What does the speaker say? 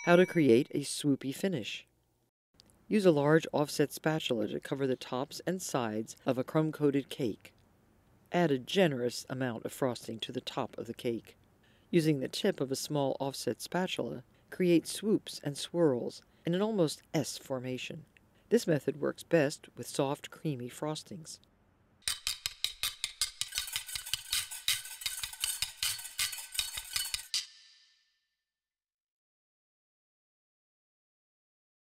How to create a swoopy finish. Use a large offset spatula to cover the tops and sides of a crumb-coated cake. Add a generous amount of frosting to the top of the cake. Using the tip of a small offset spatula, create swoops and swirls in an almost S formation. This method works best with soft, creamy frostings.